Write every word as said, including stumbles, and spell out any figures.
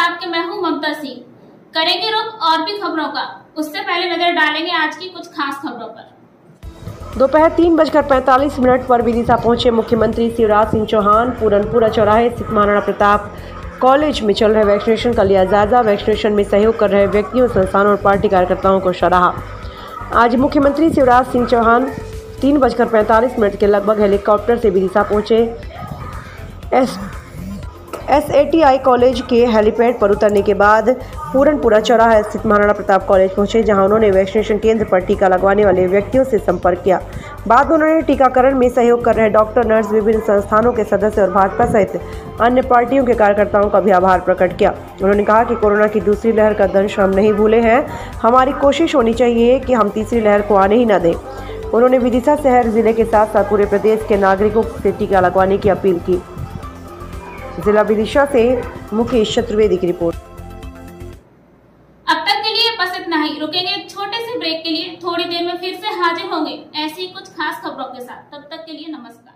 आपके मैं हूं ममता सिंह। करेंगे रुख और भी खबरों का, उससे पहले नजर डालेंगे आज की कुछ खास खबरों पर। दोपहर तीन बजकर पैंतालीस मिनट पर विदिशा पहुंचे मुख्यमंत्री शिवराज सिंह चौहान। पूरनपुरा चौराहे स्थित महाराणा प्रताप कॉलेज में चल रहे वैक्सीनेशन का लिया जायजा। वैक्सीनेशन में सहयोग कर रहे व्यक्तियों, संस्थानों और पार्टी कार्यकर्ताओं को सराहा। आज मुख्यमंत्री शिवराज सिंह चौहान तीन बजकर पैंतालीस मिनट के लगभग हेलीकॉप्टर से विदिशा पहुंचे। S S A T I college के हेलीपैड पर उतरने के बाद पूरनपुरा चौराहा स्थित महाराणा प्रताप कॉलेज पहुंचे, जहां उन्होंने वैक्सीनेशन केंद्र पर टीका लगवाने वाले व्यक्तियों से संपर्क किया। बाद में उन्होंने टीकाकरण में सहयोग कर रहे डॉक्टर, नर्स, विभिन्न संस्थानों के सदस्य और भाजपा सहित अन्य पार्टियों के कार्यकर्ताओं का भी आभार प्रकट किया। उन्होंने कहा कि कोरोना की दूसरी लहर का दंश हम नहीं भूले हैं, हमारी कोशिश होनी चाहिए कि हम तीसरी लहर को आने ही न दें। उन्होंने विदिशा शहर जिले के साथ साथ पूरे प्रदेश के नागरिकों से टीका लगवाने की अपील की। जिला विदिशा से मुकेश चतुर्वेदी की रिपोर्ट। अब तक के लिए बस इतना ही। रुकेंगे एक छोटे से ब्रेक के लिए, थोड़ी देर में फिर से हाजिर होंगे ऐसी कुछ खास खबरों के साथ। तब तक के लिए नमस्कार।